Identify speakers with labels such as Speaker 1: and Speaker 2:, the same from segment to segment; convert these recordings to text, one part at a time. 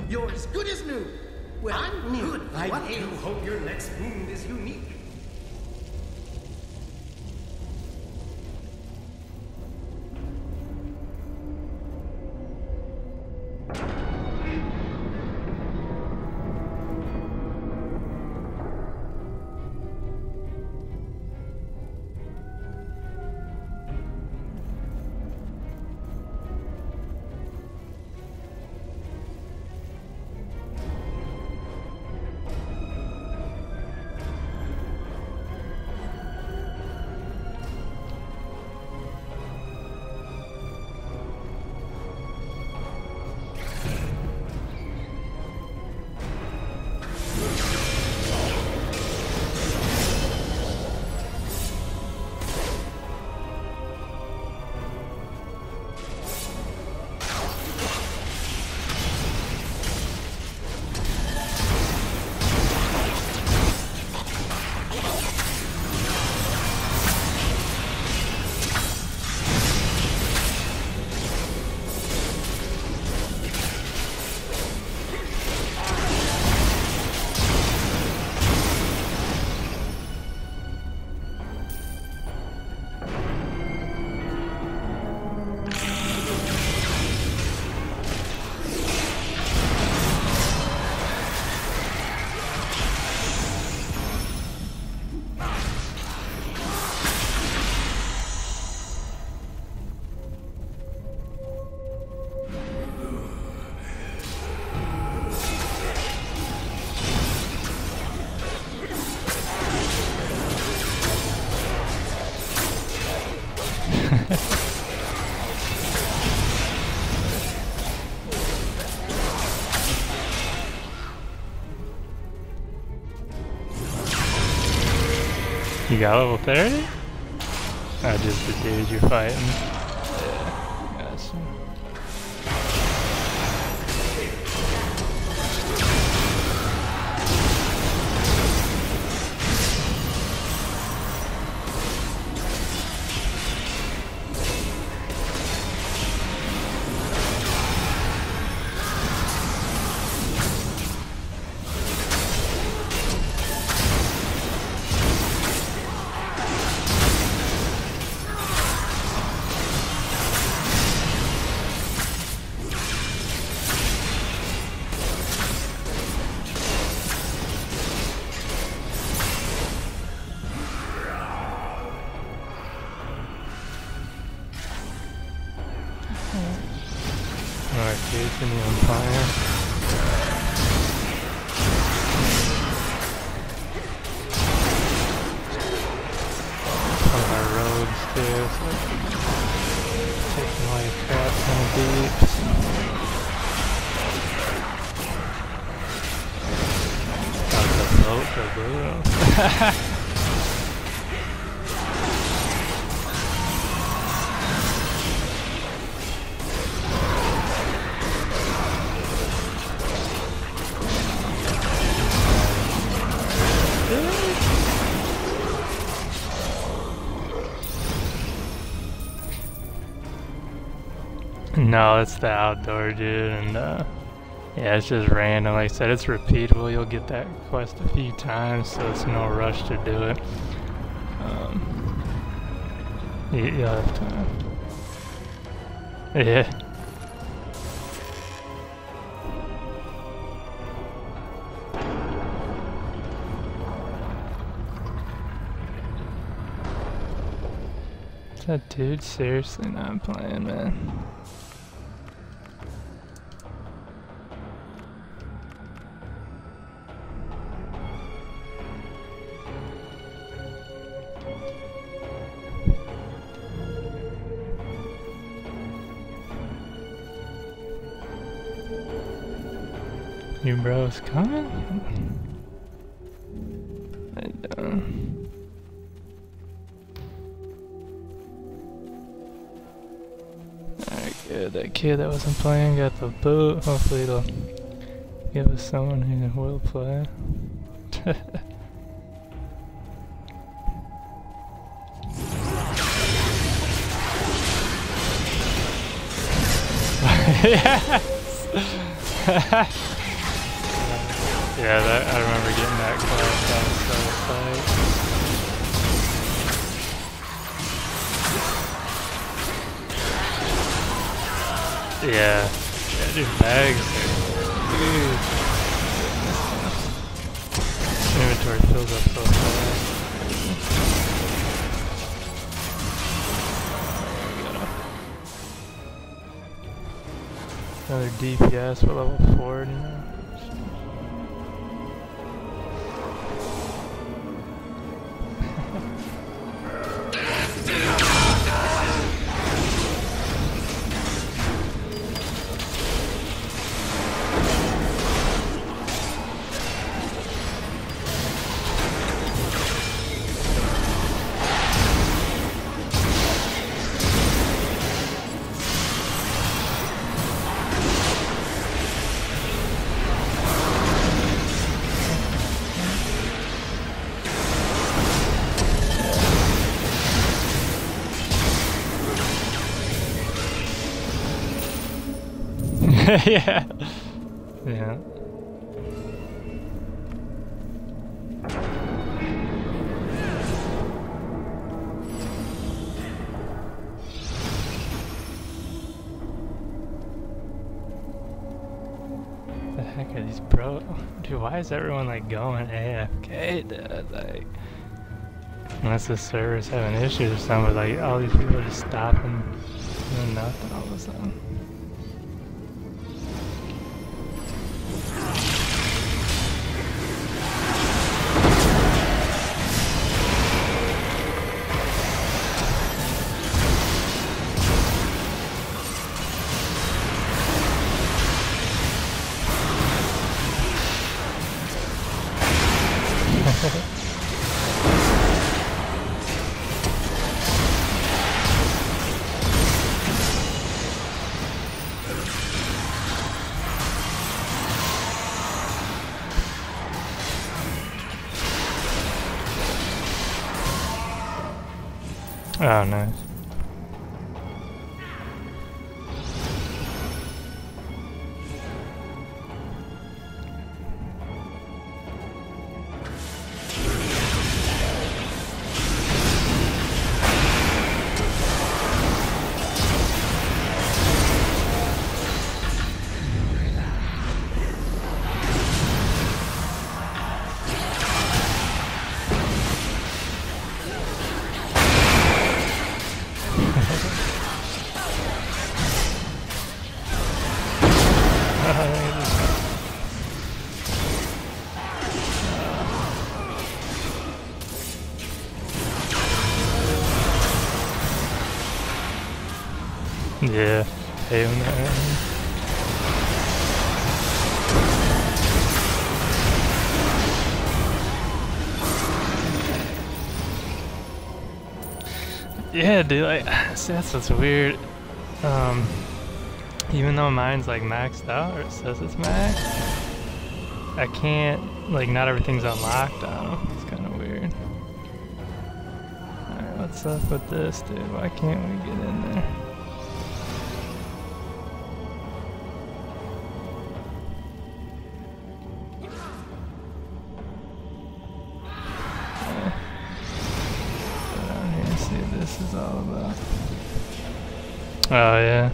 Speaker 1: You're as good as new. Well, I'm new.
Speaker 2: Good. I do hope your next wound is unique.
Speaker 3: You got level 30? Oh, just the dudes you're fighting. Yeah, gotcha. Alright, dudes in the Empire. On our roads too, so taking all your crap on the deeps. Oh, the boat, No, it's the outdoor dude, and yeah, it's just random. Like I said, it's repeatable. You'll get that quest a few times, so it's no rush to do it. You'll have time. Yeah. That dude seriously not playing, man. You bros coming? I don't. Alright, good. That kid that wasn't playing got the boot. Hopefully it'll give us someone who will play. Yes! Yeah, that I remember getting that class. That was so tight. Yeah, dude, bags. Dude. Inventory fills up so fast. Another DPS for level 40 now. Yeah. Yeah. The heck are these bro? Dude, why is everyone like going AFK, dude? Like, unless the server's having issues or something, but like all these people are just stopping doing nothing all of a sudden. Oh, nice. Yeah, hell no. Yeah, dude, like, see, that's what's weird. Even though mine's like maxed out, or it says it's maxed, I can't, like, not everything's unlocked on them. It's kind of weird. Alright, what's up with this, dude? Why can't we get in there? This is all about. Oh yeah.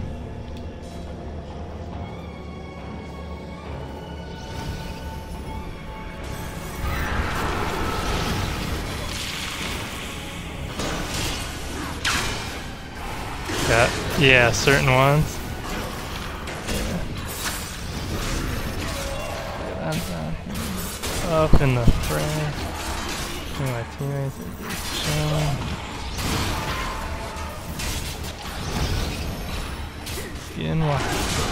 Speaker 3: Yeah, certain ones. Yeah. I'm down here. Up in the front. My teammates are just chilling. Getting wild.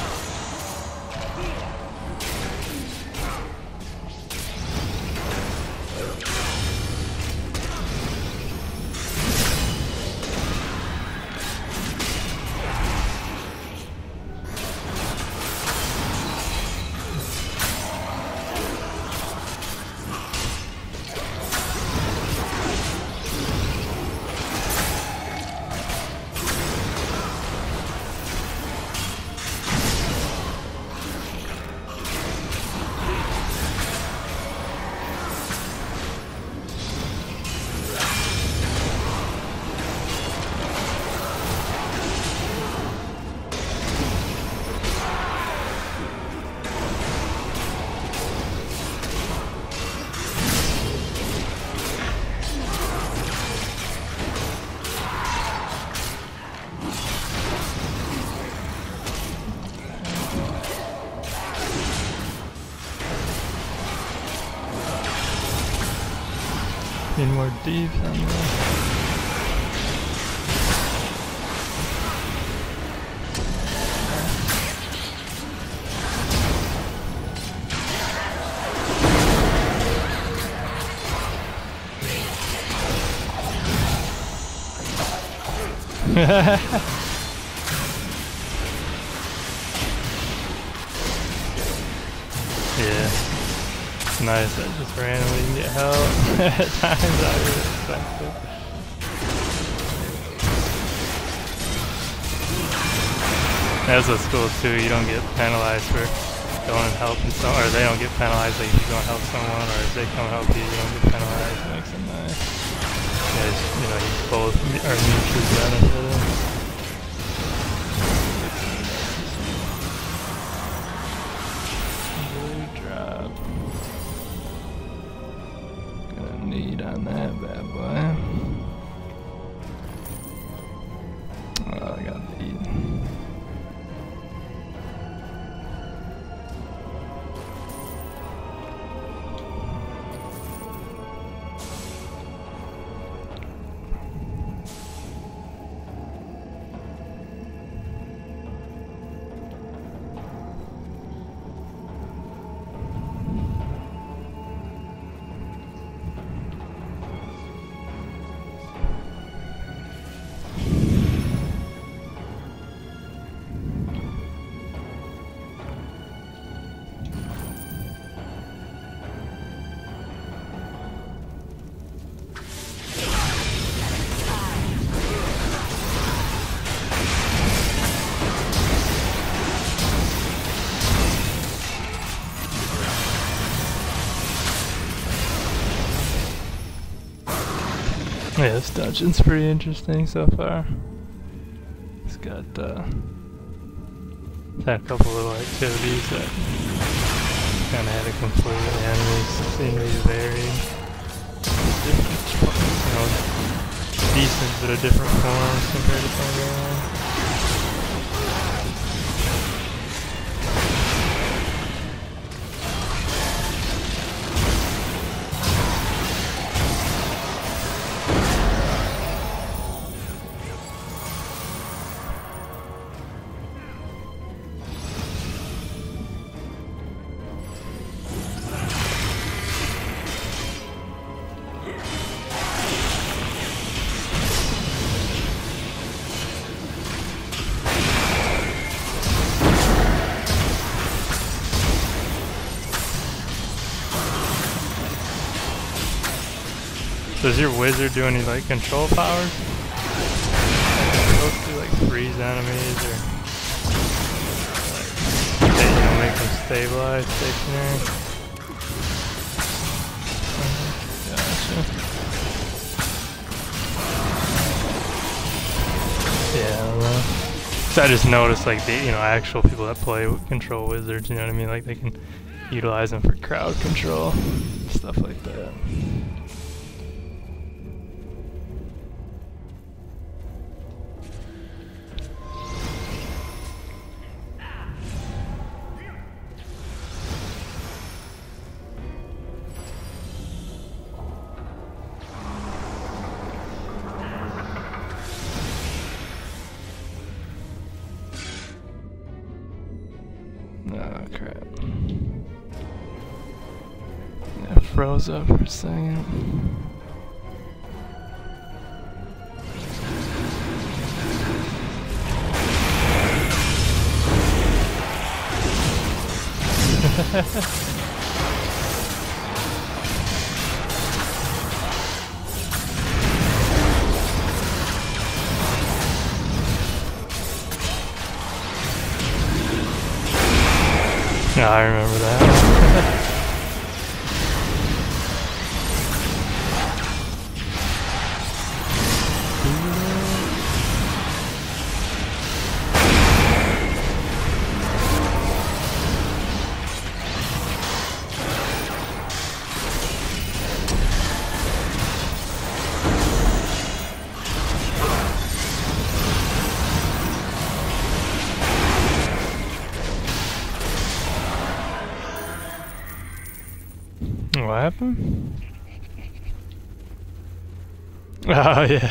Speaker 3: Need more deeps on there.
Speaker 4: Yeah,
Speaker 3: it's nice that just randomly you can get help at times I would expect it. That's what's cool too, you don't get penalized for going and helping someone, or they don't get penalized like if you go and help someone, or if they come and help you, you don't get penalized. It makes it nice. You know, you both are mutually benefited. Need on that bad boy. Oh, I got beat. Yeah, this dungeon's pretty interesting so far. It's got it's had a couple little activities that kind of had to complete. The enemies seem to be varied. Different, you know, decent but a different forms compared to some of the other ones. Does your wizard do any like control powers? Supposed to like freeze enemies or like, you know, make them stabilize, stationary? Gotcha. Yeah, I don't know. So I just noticed like the, you know, actual people that play control wizards, you know what I mean? Like they can utilize them for crowd control, stuff like that. Oh crap. Yeah, froze up for a second. Yeah, I remember that. What happened? Oh yeah.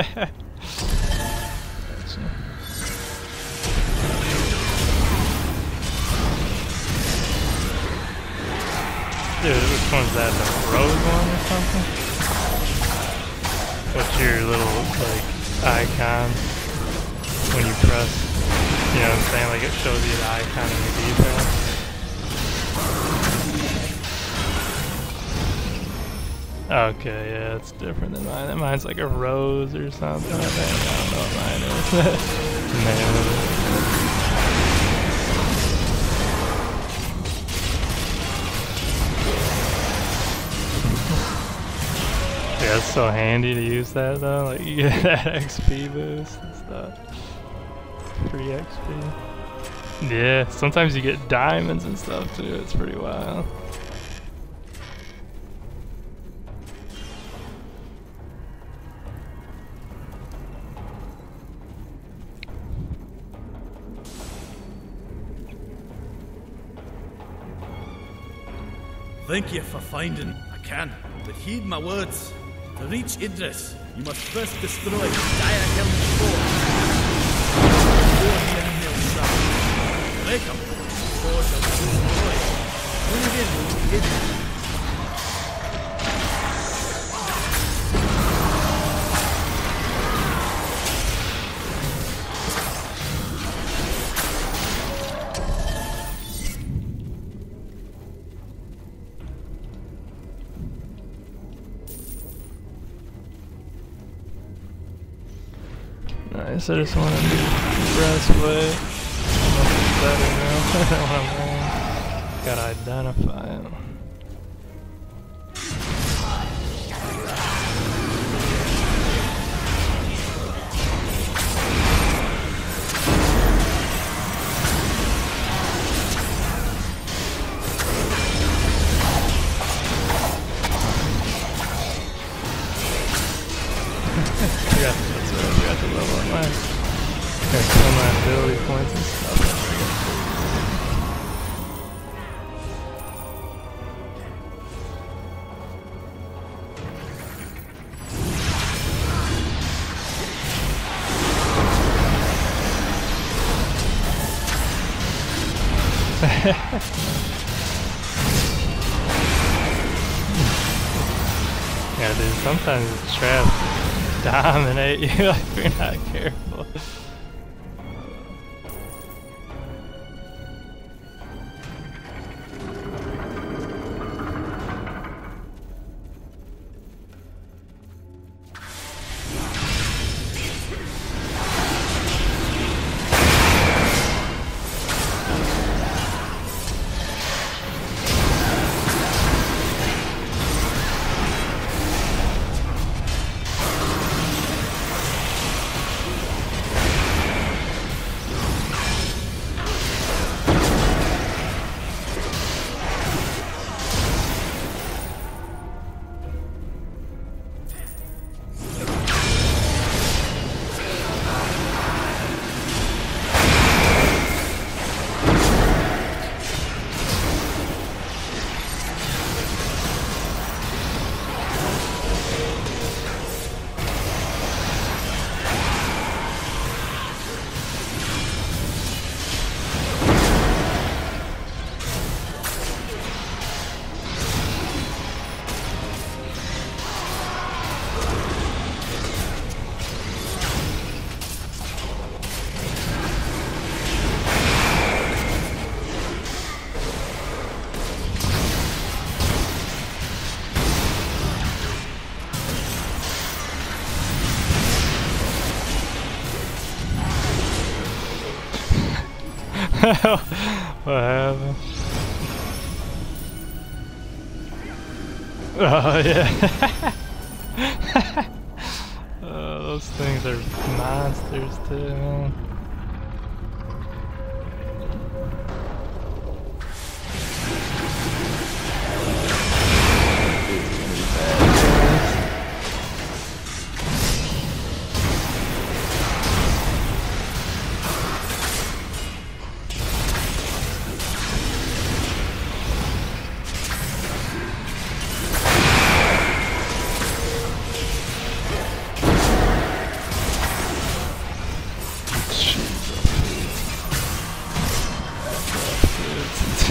Speaker 3: Dude, which one's that? The rose one or something? What's your little like icon when you press? You know what I'm saying? Like it shows you the icon in the D-pad. Okay, yeah, it's different than mine. Mine's like a rose or something. I don't know what mine is. Yeah, it's so handy to use that though. Like you get that XP boost and stuff. Free XP. Yeah, sometimes you get diamonds and stuff too. It's pretty wild.
Speaker 4: Thank you for finding. I can, but heed my words. To reach Idris, you must first destroy Diahelm's fort. Before the enemy will stop. Break them. Before shall be destroyed. When again will be hidden.
Speaker 3: Nice, I just want to do breastplate. Almost better now. What I'm wearing. Gotta identify it. I forgot to level up my ability points and stuff. Yeah, dude, sometimes it's traps dominate you if you're not careful. What happened? Oh yeah. Oh, those things are monsters too, man.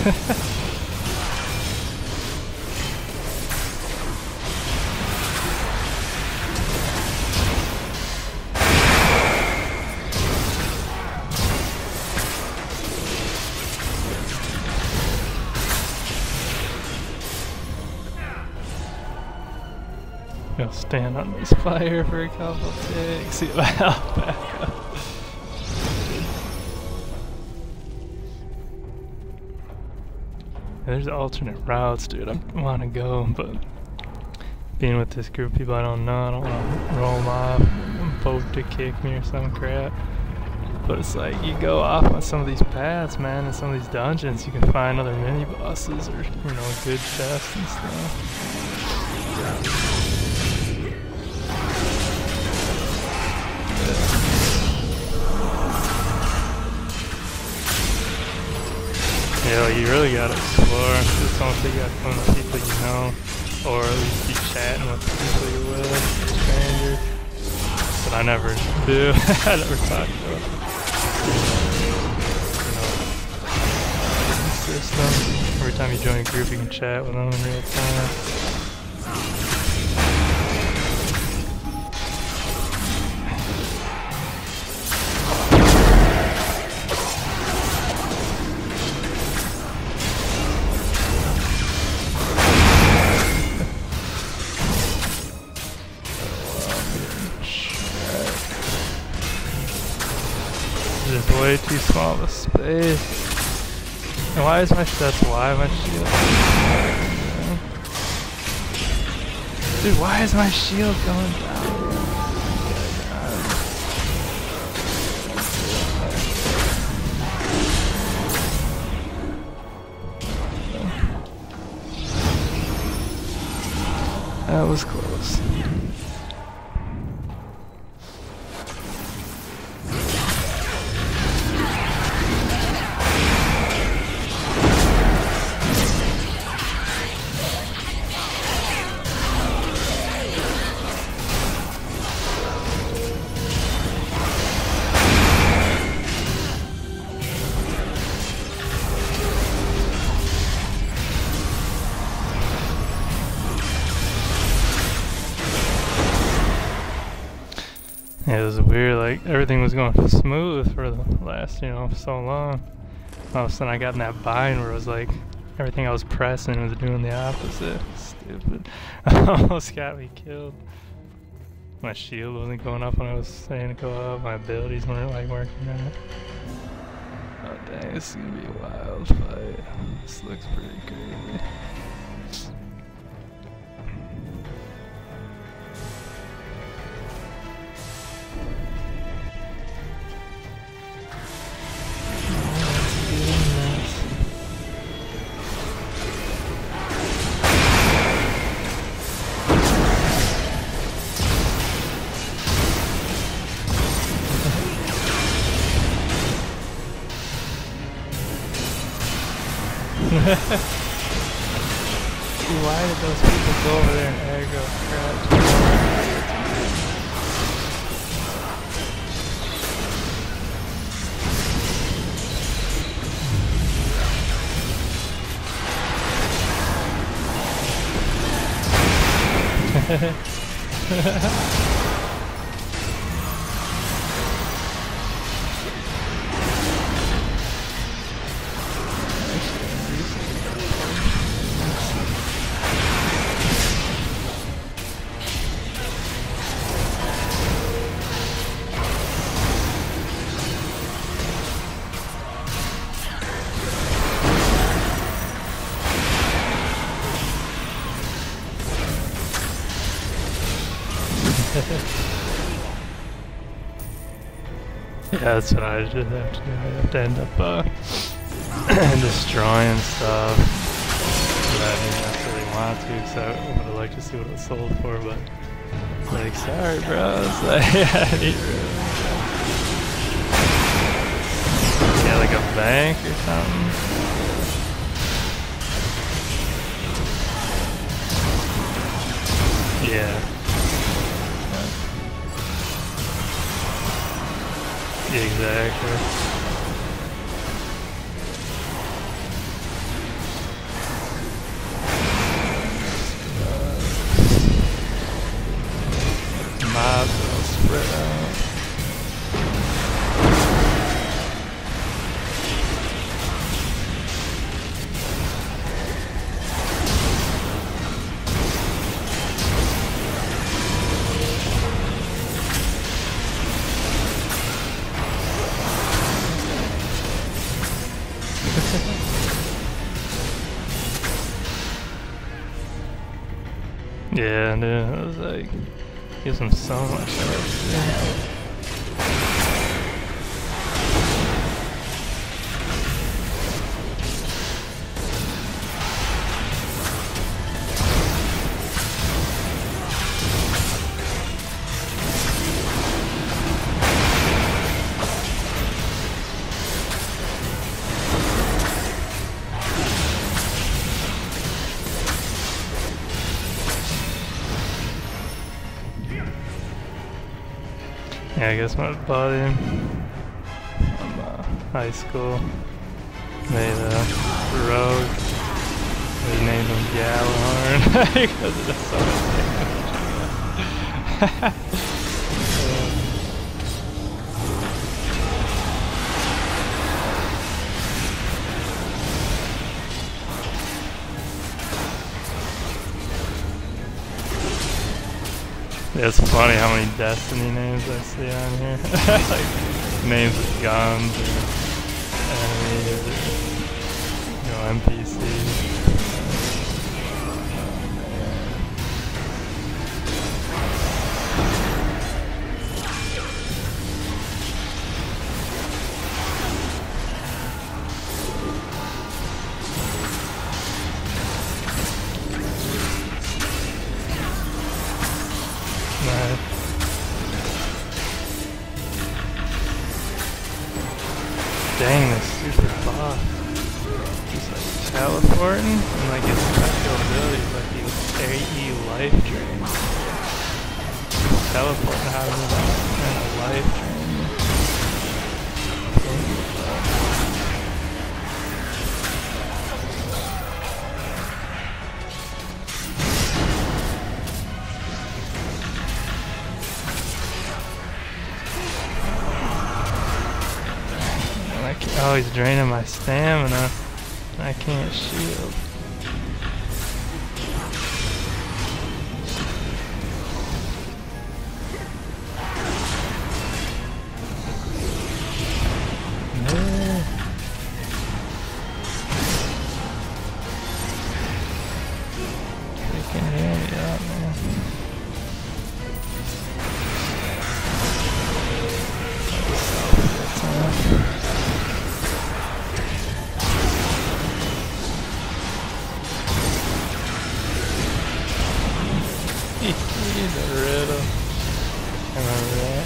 Speaker 3: Go stand on this fire for a couple ticks. See if I help back up. There's alternate routes, dude. I want to go, but being with this group of people I don't know, I don't want to roll them off, vote to kick me or some crap. But it's like, you go off on some of these paths, man, and some of these dungeons, you can find other mini bosses or, you know, good chests and stuff. Yeah, you really gotta explore. Just don't think you gotta find the people you know, or at least be chatting with the people you're with, strangers. But I never do. I never talk to them. You know, system. Every time you join a group, you can chat with them in real time. Just way too small of a space. And why is my shield? Dude, why is my shield going down? That was close. Yeah, it was weird, like, everything was going smooth for the last, you know, so long. All of a sudden I got in that bind where it was like, everything I was pressing was doing the opposite. Stupid. I almost got me killed. My shield wasn't going up when I was saying to go up, my abilities weren't, like, working out. Oh dang, this is gonna be a wild fight. This looks pretty crazy. Why did those people go over there and aggro crap? Yeah, that's what I just have to do. I have to end up destroying stuff that I didn't necessarily want to, because I would have liked to see what it was sold for, but it's like, sorry bro, it's like, I need yeah, like a bank or something. Yeah. Exactly. Yeah, dude, it was like, gives him so much life. Yeah, I guess my buddy from high school made a rogue. They named him Gallahorn because it does so much damage. It's funny how many Destiny names I see on here. Like names of guns or enemies or, you know, NPCs. Dang, this super boss. Just like teleporting and like his special ability is like he'll AE life drain. Teleporting out of that kind of life drain. Oh, he's draining my stamina. I can't shield. No. Freaking heal me up, man. He's a riddle. I remember that.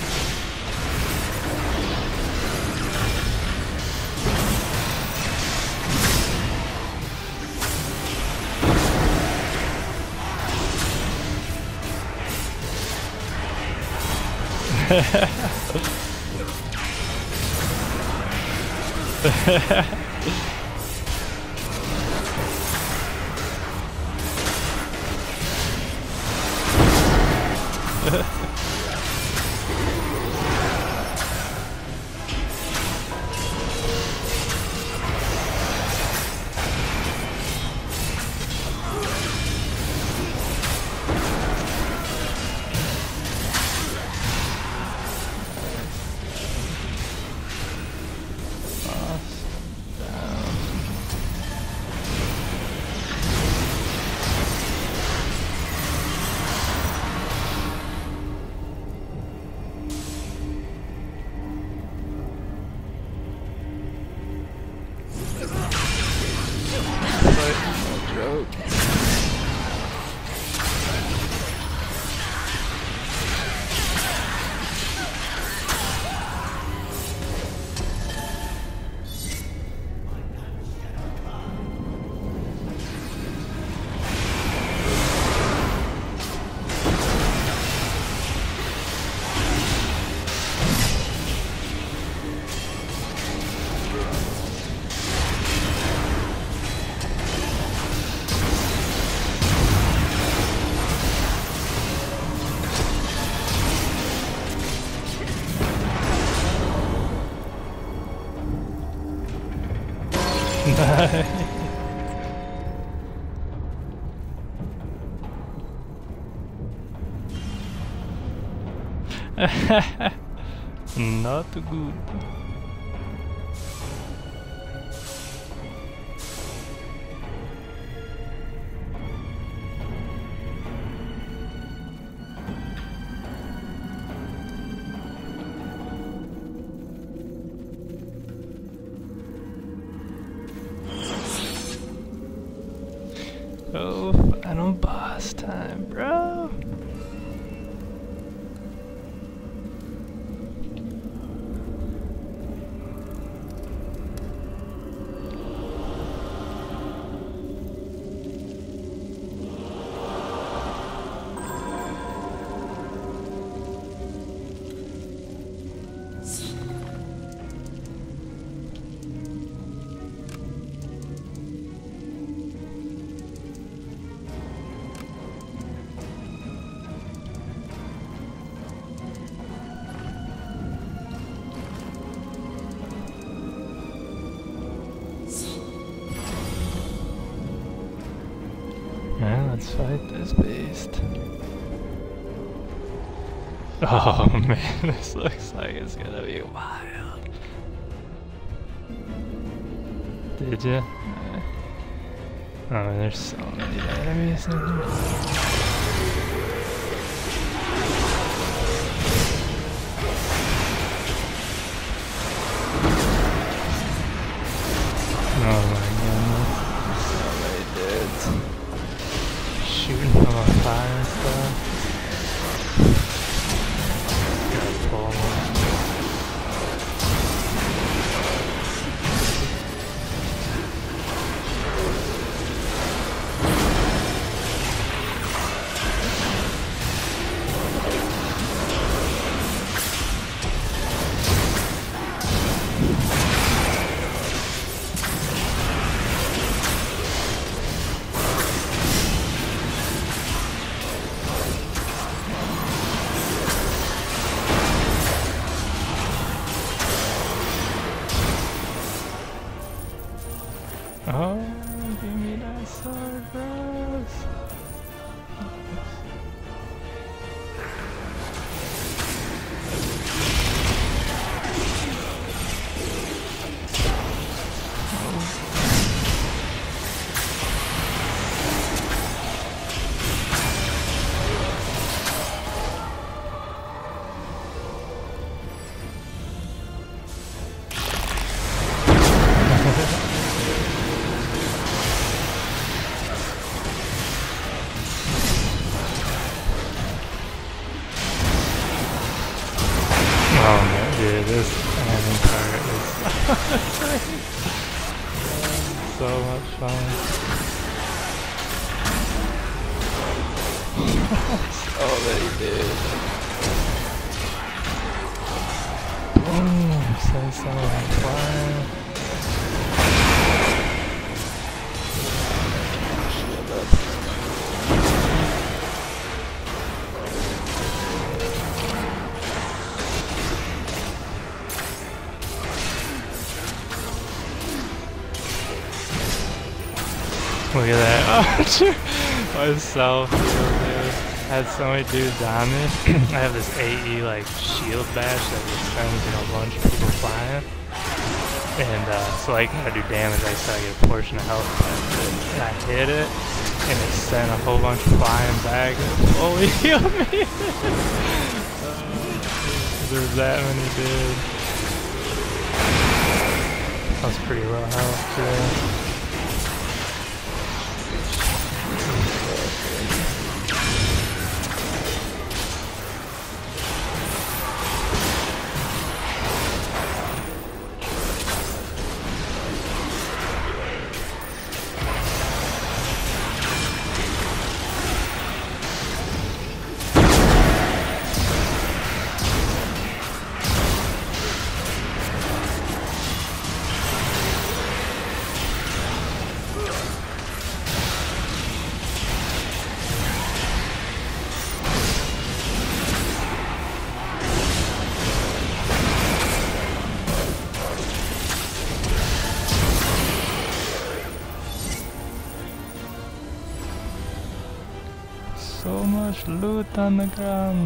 Speaker 3: Not good. Oh, final boss time, bro. Yeah, let's fight this beast. Oh man, this looks like it's gonna be wild. Did ya? Oh man, there's so many enemies in here. Oh my goodness, so many dudes. Shooting from a fire and stuff. Gotta pull one. Oh, give me that sword, bros. Oh man, dude, this ending part is so much fun. So many dudes. Boom, send someone flying. Shield up. Look at that. Oh, shoot. Myself, dude. I had so many dudes on me. I have this AE like shield bash that just sends, you know, a bunch of people flying. And so like when I do damage, I still get a portion of health back. And I hit it, and it sent a whole bunch of flying back and fully healed me. There's that many dudes. That was pretty low health too. So much loot on the ground.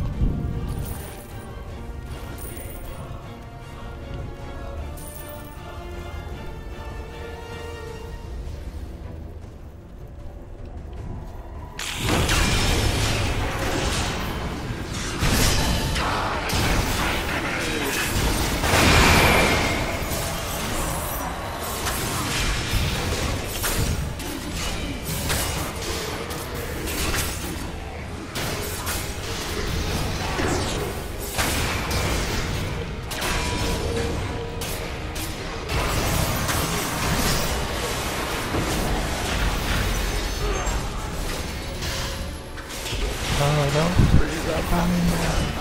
Speaker 3: don't freeze up on me now.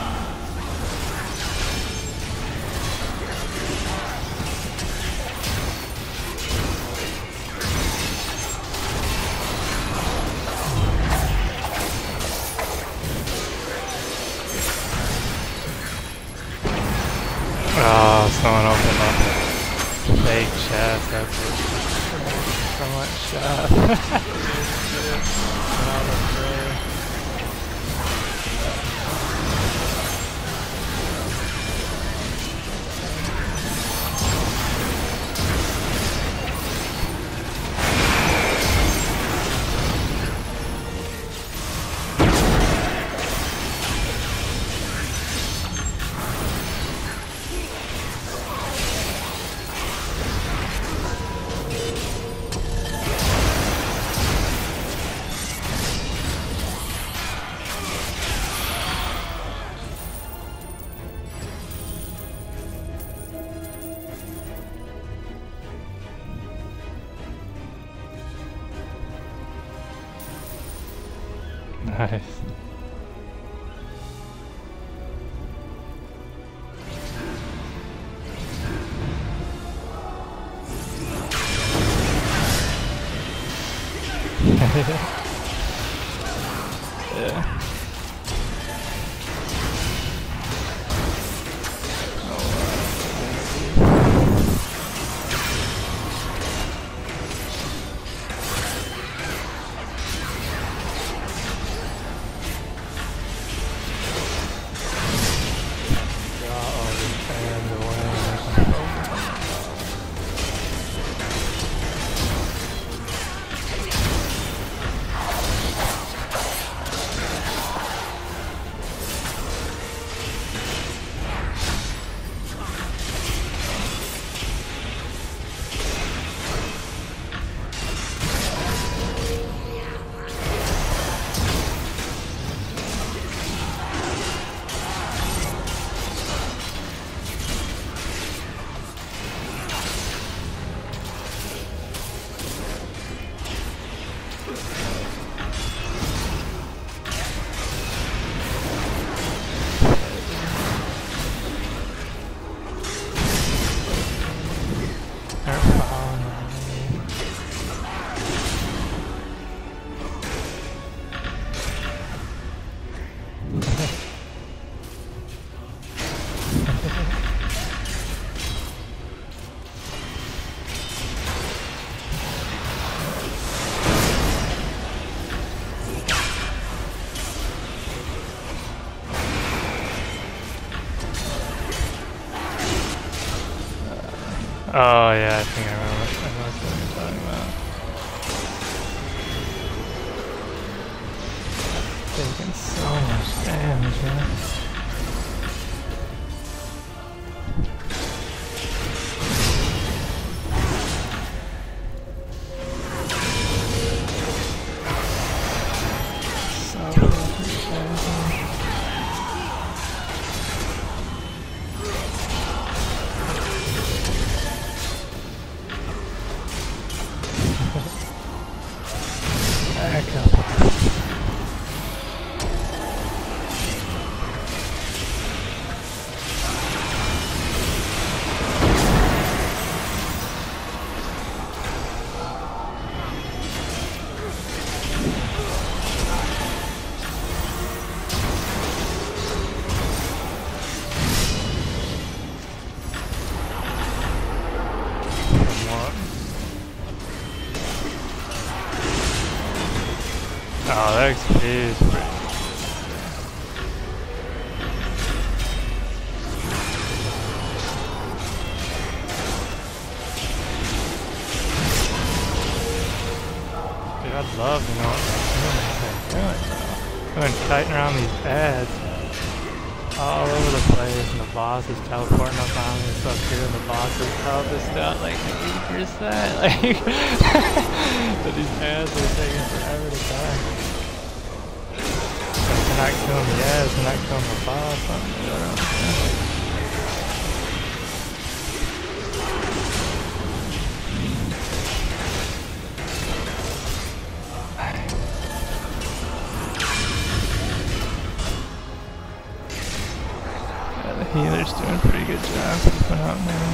Speaker 3: Oh, someone opened up a fake chest after someone shot. Nice. Yeah. Oh yeah, I think I remember what you're talking about. Taking so much damage, man. Oh, that XP is pretty good. Dude, I'd love to know what they're doing, bro. I've been kiting around these pads all over the place, and the boss is teleporting up on me, so up here, and the boss is health is down like 80%. Like, but these pads are taking forever to die. They're not killing the ads, they're not killing the boss. I don't know. healer's doing a pretty good job keeping up now.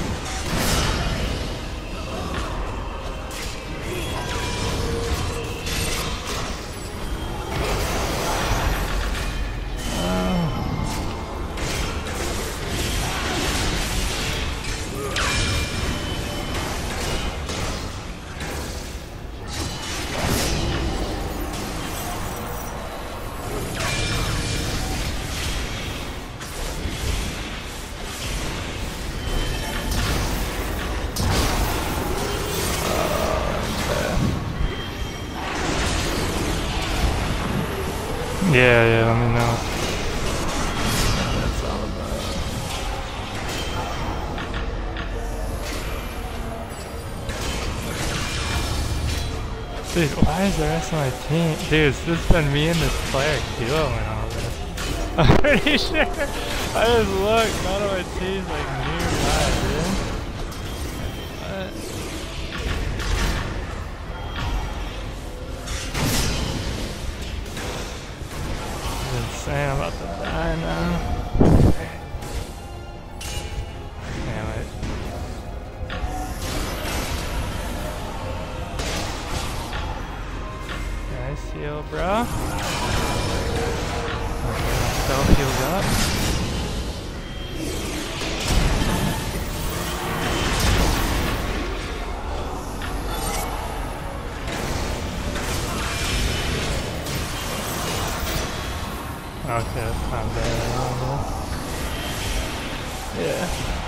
Speaker 3: Yeah, let me know what that's all about. Dude, why is the rest of my team? Dude, this has been me and this player duoing all this. I'm pretty sure. I just looked, none of my team's like nearby, dude. What? Insane, I'm about to die now. Damn it. Nice heal, bro. Okay, myself healed up. Okay, that's not bad at all. Yeah.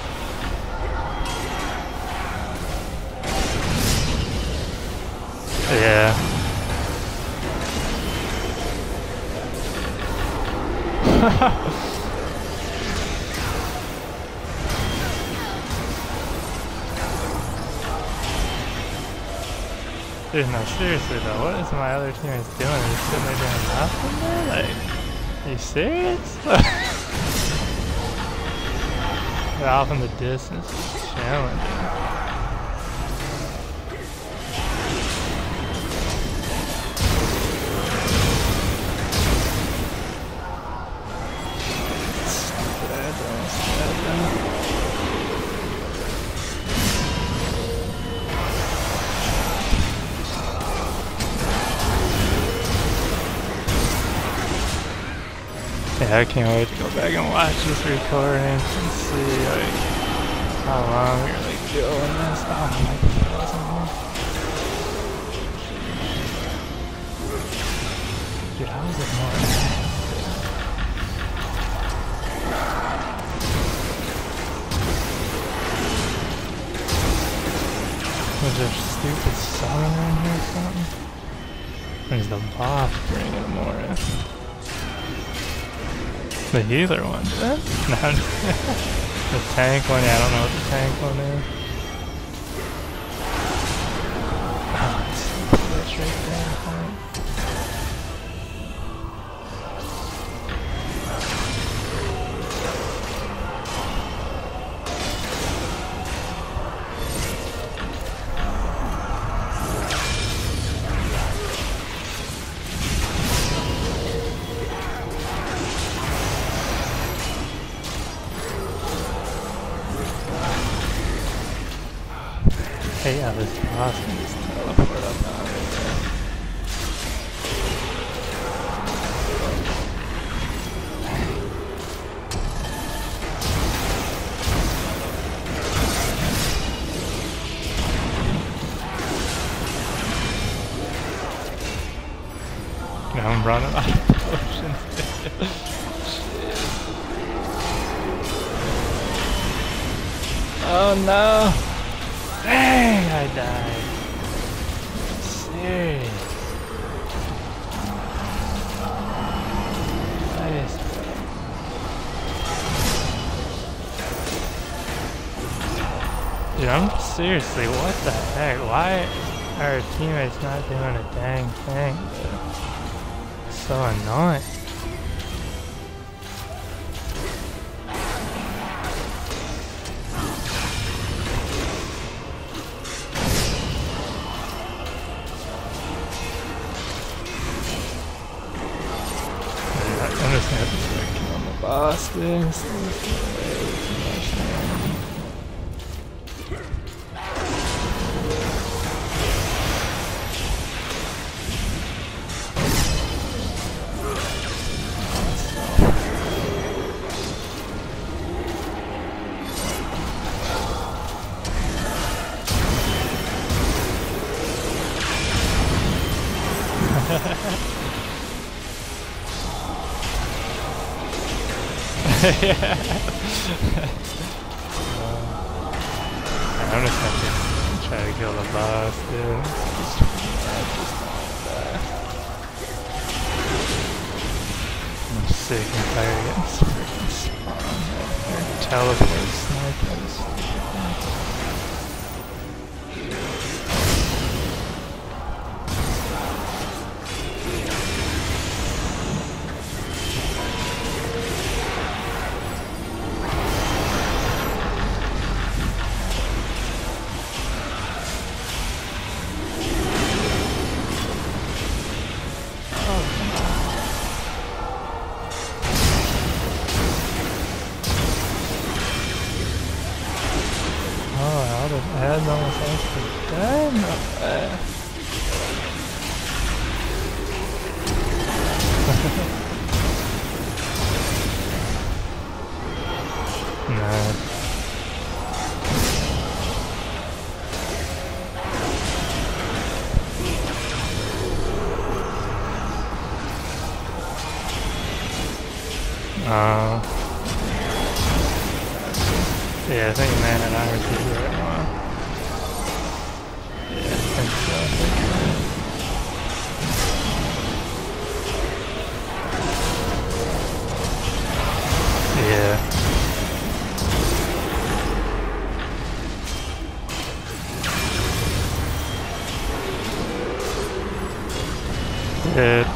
Speaker 3: Yeah. Dude, no, seriously though, what is my other teammates doing? Are they sitting there doing nothing there? Like, are you serious? They're off in the distance, just chilling. Yeah, I can't wait to go back and watch this recording and see like how long we're like doing this. Oh my god. Dude, how is it more? Was there stupid summoner in here or something? There's the boss bringing more in. The healer one, dude. No, the tank one, yeah, I don't know what the tank one is. Oh, it's right there, I think. Hey, yeah, this boss can just teleport up out right there. Now I'm running out of potions. Oh no! Dang, I died. Serious. Nice. Dude, I'm seriously, what the heck? Why are our teammates not doing a dang thing, dude? It's so annoying. I'm just gonna have to start killing them. boss, dude. Yeah. I'm just gonna try to kill the boss, dude. I'm sick and tired of getting freaking spawned or teleport snipers. I had no sense for that. No. Yeah, I think man and I are good right now. Yeah, I think so. Yeah. Dude.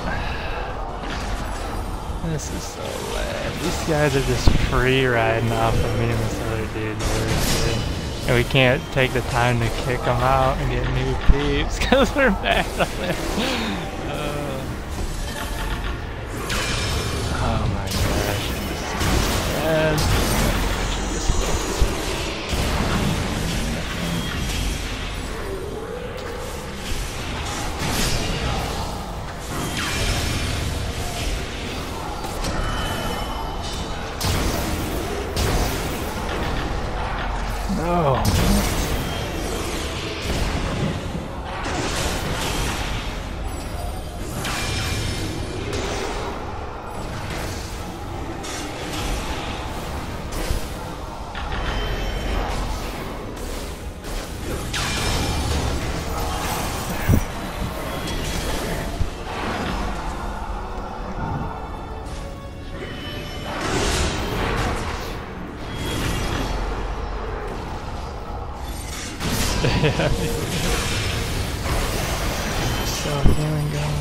Speaker 3: This is so lame. These guys are just free riding off of me and this other dude. And we can't take the time to kick them out and get new peeps because we're battling. Oh my gosh. I'm No. Yeah. So feeling going.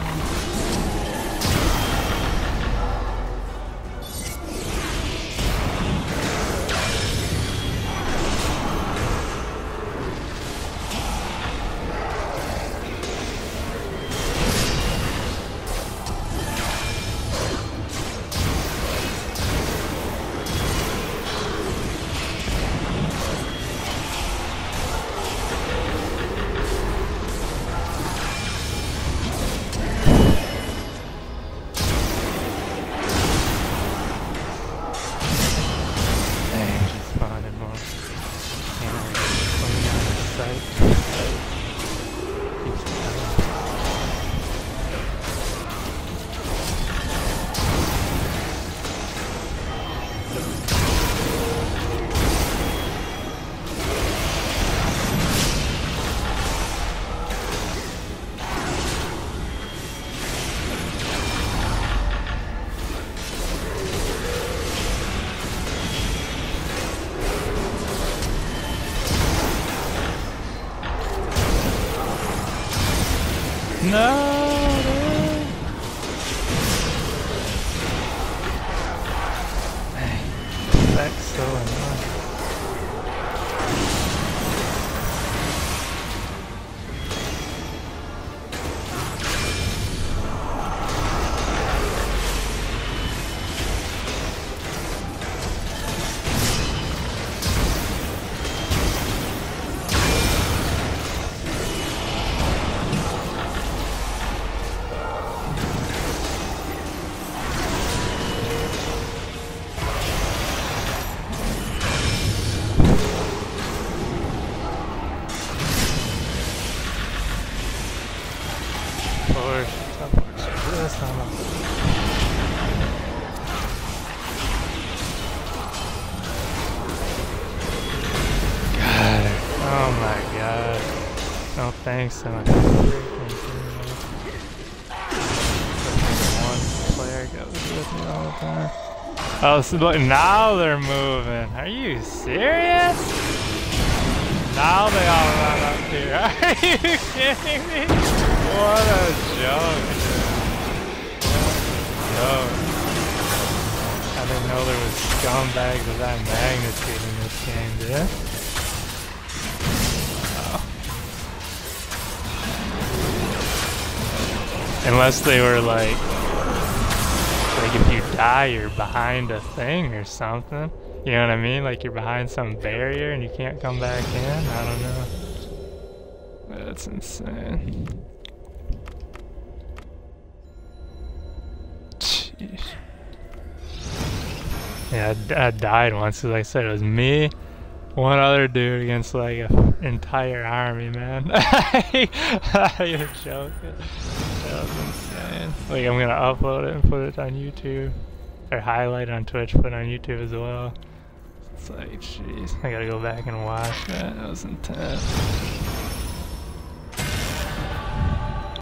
Speaker 3: No, dude. Dang, that's so annoying. push. How much is this? How much? God. Oh my god. No thanks to my freaking teammates. One player goes with me all the time. Oh, so look, now they're moving. Are you serious? Now they all run up here. Are you kidding me? What a joke, dude. Joke. I didn't know there was scumbags of that magnitude in this game, dude. Oh. Unless they were like if you die, you're behind a thing or something. You know what I mean? Like you're behind some barrier and you can't come back in. I don't know. That's insane. Jeez. Yeah, I died once. Like I said, it was me, one other dude against like an entire army, man. You're joking. That was insane. Like I'm gonna upload it and put it on YouTube, or highlight it on Twitch, put it on YouTube as well. It's like, jeez, I gotta go back and watch that. That was intense.